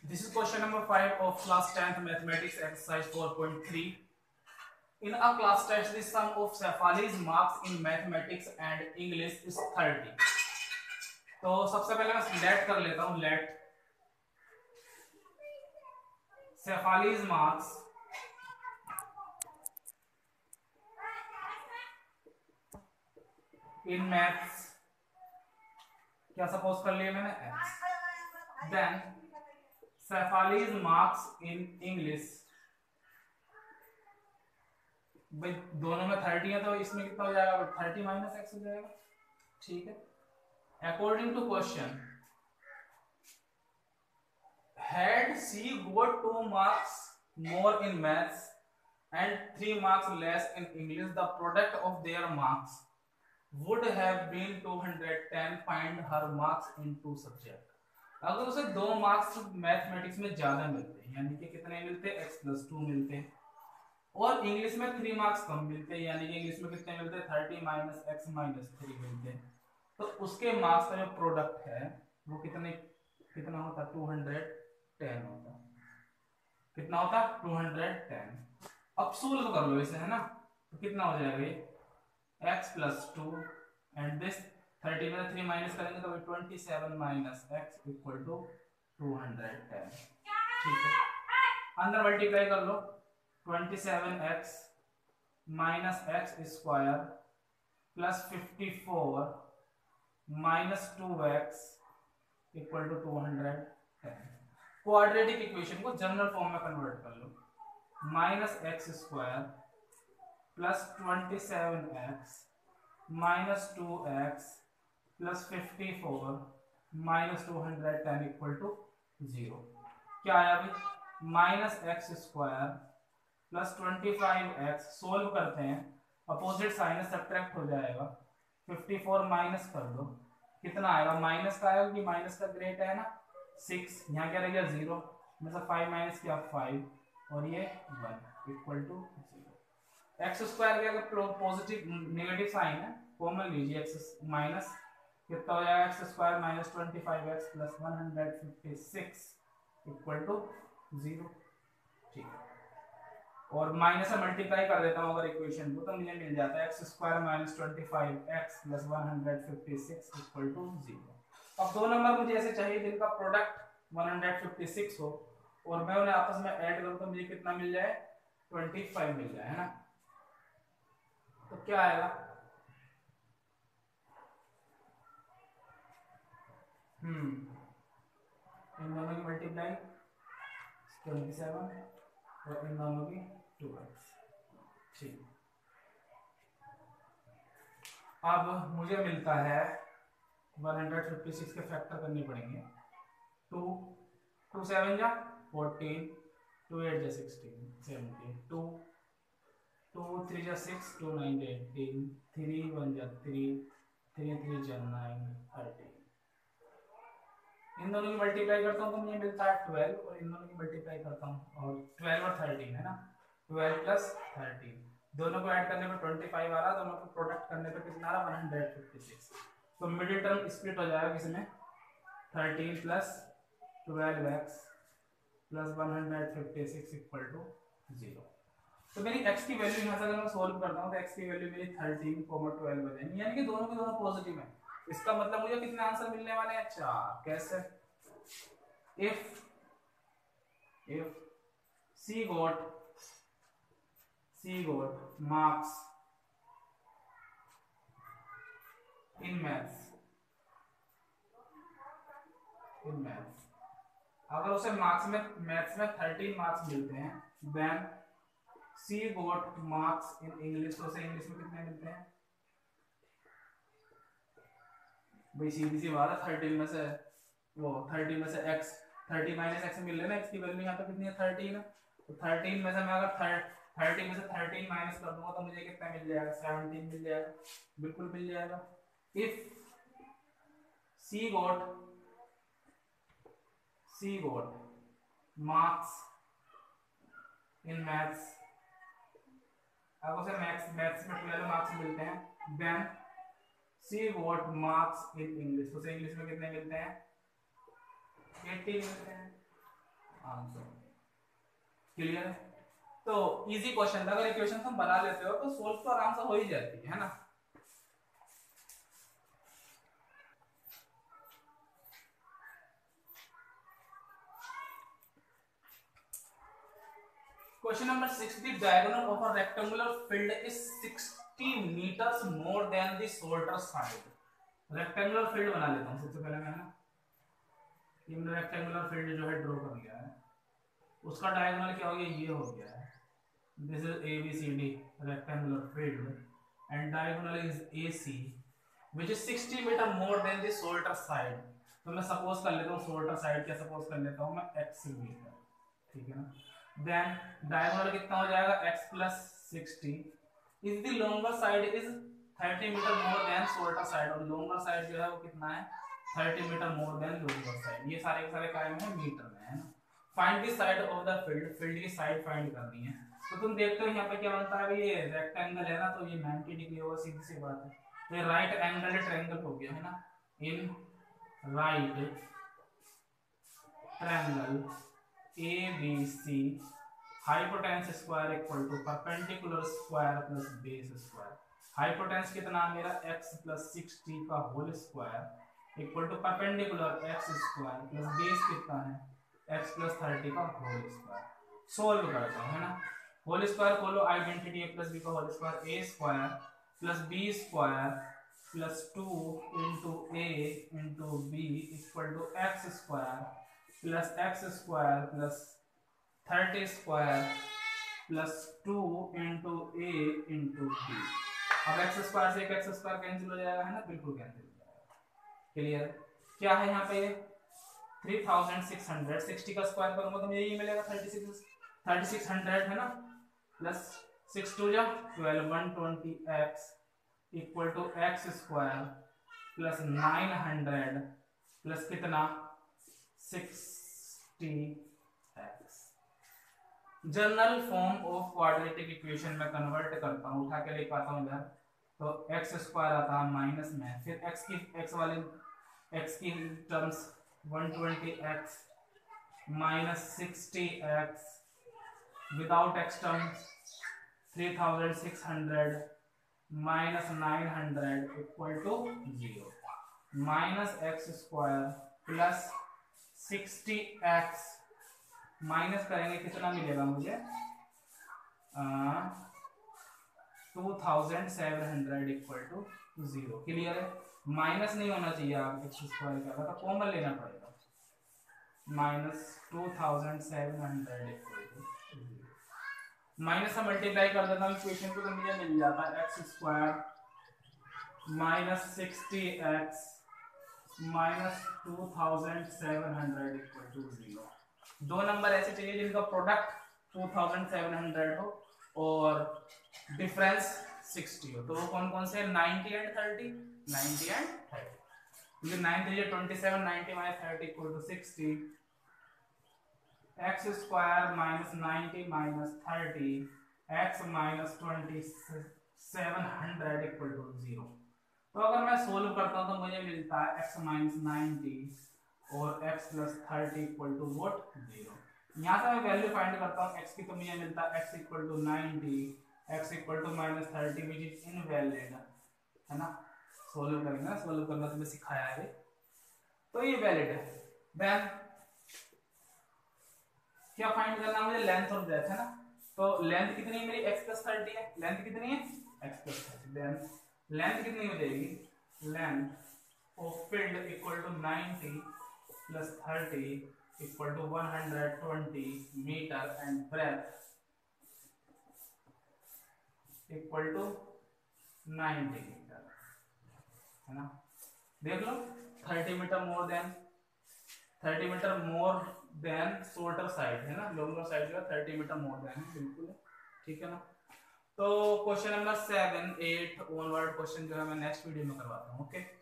This is question number 5 of class 10th mathematics exercise 4.3. In a class test, the sum of Shefali's marks in mathematics and English is 30. तो सबसे पहले मैं late कर लेता हूँ. Let Shefali's marks in maths, क्या suppose कर लिया मैंने, x. Then Shefali's marks in English, भाई दोनों में 30 है तो इसमें कितना हो जाएगा, 30 माइनस एक्स हो जाएगा. ठीक है. According to question, had she got 2 marks more in maths and 3 marks less in English, the product of their marks would have been 210. Find her marks in 2 subject. अगर उसे 2 मार्क्स मैथमेटिक्स में ज्यादा मिलते हैं, यानी कि कितने मिलते हैं, x+2 मिलते हैं, और इंग्लिश में 3 मार्क्स कम मिलते हैं, यानी कि इंग्लिश में कितने मिलते हैं, 30 माइनस x माइनस 3 मिलते हैं, तो उसके मार्क्स का जो प्रोडक्ट है वो कितना होता, 210 होता. कितना होता, 210. अब सोल्व कर लो इसे, है ना, तो कितना हो जाएगा ये, x+2 एंड दिस 30 में 3 माइनस करेंगे तो 27 माइनस x इक्वल टू 210. ठीक है. अंदर मल्टीप्लाई कर लो, 27x minus X square plus 54 minus 2x equal to 210. Quadratic equation को जनरल फॉर्म में कन्वर्ट कर लो, minus X square plus 27x minus 2x plus 54 minus 210 equal to 0. क्या आया भाई, minus X square plus 25x, solve करते हैं, opposite sign subtract हो जाएगा, 54 माइनस कर दो, कितना आएगा, माइनस का आएगा कि माइनस का ग्रेट है ना 6, यहाँ क्या रहेगा 0 में से 5 माइनस किया 5 और ये 1 इक्वल टू 0. एक्स स्क्वायर के अगर पॉजिटिव नेगेटिव साइन है कॉमन लीजिए, एक्स माइनस कितना हो जाएगा, X square minus 25x plus 156 equal to 0. ठीक है. और माइनस से मल्टीप्लाई कर देता हूँ अगर इक्वेशन को, तो मुझे मिल जाता है X square minus 25x plus 156 equal to 0. अब दो नंबर मुझे ऐसे चाहिए जिनका प्रोडक्ट 156 हो और मैं उन्हें आपस में ऐड करूँ तो मुझे कितना मिल जाए, 25 मिल जाए, है ना. तो क्या आएगा, इन दोनों की मल्टीप्लाई 27 और इन दोनों की 2x. ठीक. अब मुझे मिलता है 156 के फैक्टर करने पड़ेंगे, 2 2 7 जा 14, 2 8 जा 16 17, 2 2 3 जा 6, 2 9 जा 18, 3 1 जा 3, 3 3 जा 9 13. इन दोनों की मल्टीप्लाई करता हूँ तो मुझे मिलता है 12 और इन दोनों की मल्टीप्लाई करता हूँ और 12 और 13 है ना, 12 प्लस 13, दोनों को ऐड करने पर 25 आ रहा, दोनों को प्रोडक्ट करने पर कितना आ रहा, 156. तो मिडिल टर्म स्प्लिट हो जाएगा किसमें, 13 plus 12x plus 156 equal to 0. तो मेरी x की वैल्यू यहाँ से अगर मैं सोल्व करता हूँ तो x की वैल्यू मेरी 13, 12 हो जाएगी, यानी कि दोनों के दोनों पॉजिटिव है. इसका मतलब मुझे कितने आंसर मिलने वाले हैं, 4. कैसे, if she got marks in maths, अगर उसे मार्क्स में मैथ्स में 13 मार्क्स मिलते हैं, then she got marks in English, तो उसे इंग्लिश में कितने मिलते हैं भाई, सीधी सी बात है, 13 में से वो 30 में से x 30 माइनस एक्स मिल रहे ना, x की वैल्यू यहाँ पे कितनी है, 13 है, तो 13 में से मैं अगर 30 में से 13 माइनस कर दूंगा तो मुझे कितना मिल जाएगा, 17 मिल जाएगा, बिल्कुल मिल जाएगा. If she got marks in maths, अगर उसे मैथ्स में 12 मार्क्स मिलते हैं, then she got marks in English, उसे इंग्लिश में कितने मिलते हैं, 80 मिलते हैं. आंसर। क्लियर है? तो इजी क्वेश्चन था, अगर इक्वेशन तुम बना लेते हो तो सोल्व तो आराम से हो ही जाती है ना। Question number 6. The diagonal of a rectangular field is 60 meters more than the shorter side. Rectangular field बना लेता हूँ सबसे पहले मैं, है ना। रेक्टेंगुलर फील्ड जो है ड्रॉ कर लिया है, उसका डायगोनल क्या हो गया, ये हो गया है। This is ABCD rectangular field and diagonal is AC which is 60 metre more than the shorter side. तो मैं सपोज कर लेता हूँ शॉर्टर साइड क्या सपोज कर लेता हूँ मैं, x मीटर, ठीक है ना। देन डायगोनल कितना हो जाएगा, x plus 60 is the longer side is 30 metre more than shorter side, और लॉन्गर साइड जो है वो कितना है, 30 metre more than longer side. ये सारे के सारे काय में है, मीटर में, है ना। Find the side of the field, field की साइड फाइंड करनी है। तो तुम देखते हो यहाँ पे क्या बनता है, ये रेक्टेंगल है ना, तो ये 90 डिग्री होगा, सीधी सी बात है। तो ये राइट एंगल ट्रायंगल हो गया, है ना। In right triangle ABC hypotenuse square equal to perpendicular square plus base square. Hypotenuse कितना मेरा, x प्लस 60 का whole square equal to perpendicular x square plus base कितना है, x प्लस 30 का होल स्क्वायर। सोल्व करता हूँ, है ना। होल स्क्वायर खोलो, आइडेंटिटी a प्लस b का whole square, a square plus b square plus 2 into a into b equal to x square plus x square plus 30 square plus 2 into a into b। अब x square से x square cancel हो जाएगा, है ना, बिल्कुल cancel हो जाएगा। Clear? क्या है यहाँ पे 3600, 60 का स्क्वायर करूंगा तो मुझे ये मिलेगा 3600, है ना, प्लस 6 2 जा 12 120x equal to x square plus 900 plus कितना 60x। General form of quadratic equation में कन्वर्ट करता हूँ, उठा के लिख पाता हूँ इधर, तो x स्क्वायर आता है माइनस में, फिर x की terms 120x minus 60x without x terms 3600 minus 900 equal to 0, minus x square plus 60x minus करेंगे कितना मिलेगा मुझे 2700 इक्वल टू 0। क्लियर है? माइनस नहीं होना चाहिए, आप एक्स स्क्वायर का तो कॉमन लेना पड़ेगा, माइनस 2700 इक्वल टू 0। माइनस से मल्टीप्लाई कर देता हूँ इक्वेशन को तो मुझे मिल जाता है X square minus 60x minus 2700 equal to 0। दो नंबर ऐसे चाहिए जिनका प्रोडक्ट 2700 हो और डिफरेंस 60 हो, तो वो कौन कौन से 90 एंड 30, 90 एंड 30, क्योंकि 9 तो ये 27, 90 minus 30 equal to 60, X square minus 90 minus 30 X minus 2700 equal to 0। तो अगर मैं सोल्व करता हूं तो मुझे मिलता है x माइनस 90 और x प्लस 30 इक्वल टू वोट 0। यहाँ से मैं वैल्यू फाइंड करता हूँ x की, तो मुझे मिलता है x equal to 90 x equal to minus 30 which is invalid, है ना। सोल्व करेंगे, सोल्व करना तो मैं सिखाया है, तो ये वैलिड है। देन क्या फाइंड करना मुझे, लेंथ और ब्रेथ, है ना। तो लेंथ कितनी है मेरी x प्लस 30 है, लेंथ कितनी है x प्लस 30, देन लेंथ कितनी हो जाएगी, length of field equal to 90 plus 30 equal to 120 metre and breadth equal to 90 metre, है ना। देख लो 30 metre more than shorter side, है ना, लॉन्गर साइड जो है 30 मीटर मोर देन है, बिल्कुल ठीक है ना। तो क्वेश्चन नंबर 7 8 ऑनवर्ड क्वेश्चन जो है मैं नेक्स्ट वीडियो में करवाता हूँ, ओके।